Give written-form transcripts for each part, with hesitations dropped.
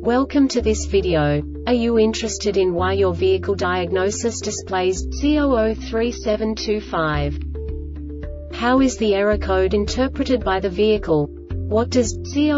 Welcome to this video. Are you interested in why your vehicle diagnosis displays C003725? How is the error code interpreted by the vehicle? What does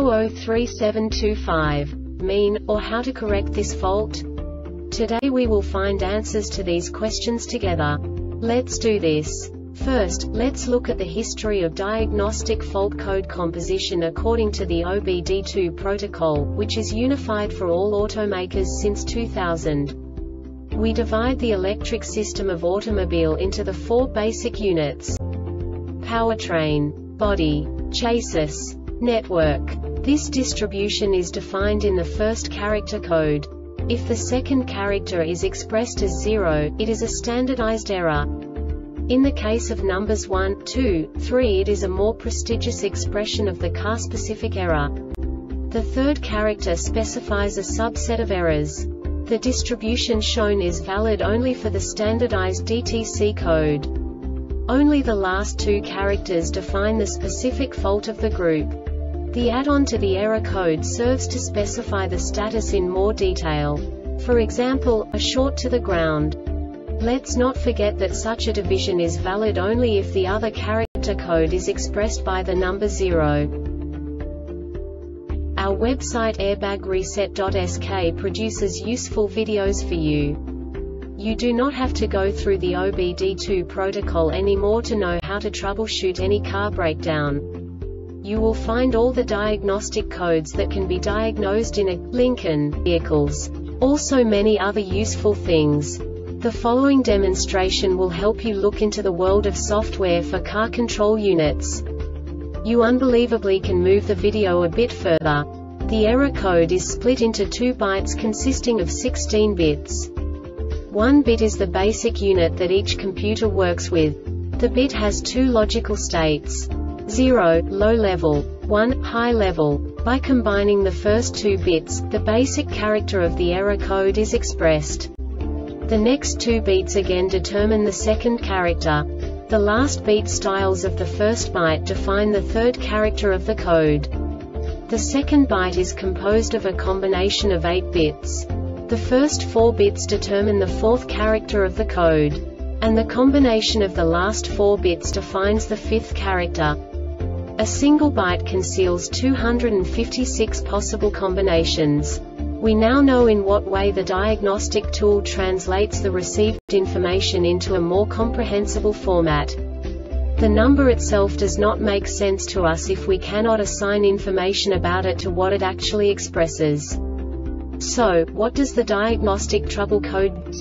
C003725 mean, or how to correct this fault? Today we will find answers to these questions together. Let's do this. First, let's look at the history of diagnostic fault code composition according to the OBD2 protocol, which is unified for all automakers since 2000. We divide the electric system of automobile into the four basic units: powertrain, body, chassis, network. This distribution is defined in the first character code. If the second character is expressed as 0, it is a standardized error. In the case of numbers 1, 2, 3, it is a more prestigious expression of the car-specific error. The third character specifies a subset of errors. The distribution shown is valid only for the standardized DTC code. Only the last two characters define the specific fault of the group. The add-on to the error code serves to specify the status in more detail. For example, a short to the ground. Let's not forget that such a division is valid only if the other character code is expressed by the number 0. Our website airbagreset.sk produces useful videos for you. You do not have to go through the OBD2 protocol anymore to know how to troubleshoot any car breakdown. You will find all the diagnostic codes that can be diagnosed in a Lincoln vehicles. Also many other useful things. The following demonstration will help you look into the world of software for car control units. You unbelievably can move the video a bit further. The error code is split into 2 bytes consisting of 16 bits. 1 bit is the basic unit that each computer works with. The bit has 2 logical states: 0, low level, 1, high level. By combining the first 2 bits, the basic character of the error code is expressed. The next 2 beats again determine the second character. The last beat styles of the first byte define the third character of the code. The second byte is composed of a combination of 8 bits. The first 4 bits determine the fourth character of the code. And the combination of the last 4 bits defines the fifth character. A single byte conceals 256 possible combinations. We now know in what way the diagnostic tool translates the received information into a more comprehensible format. The number itself does not make sense to us if we cannot assign information about it to what it actually expresses. So, what does the diagnostic trouble code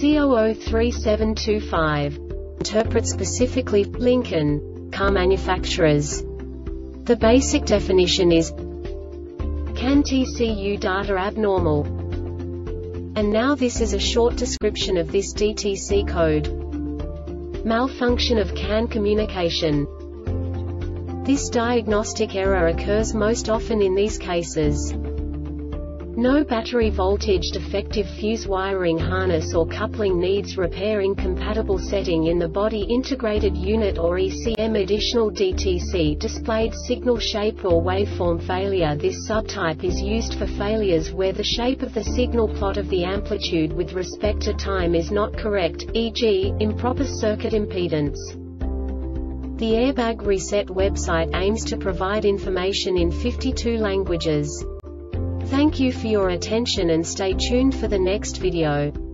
C003725 interpret specifically for Lincoln car manufacturers? The basic definition is CAN TCU data abnormal. And now this is a short description of this DTC code. Malfunction of CAN communication. This diagnostic error occurs most often in these cases: no battery voltage, defective fuse wiring harness or coupling needs repair, incompatible setting in the body integrated unit or ECM, additional DTC displayed signal shape or waveform failure. This subtype is used for failures where the shape of the signal plot of the amplitude with respect to time is not correct, e.g., improper circuit impedance. The Airbag Reset website aims to provide information in 52 languages. Thank you for your attention and stay tuned for the next video.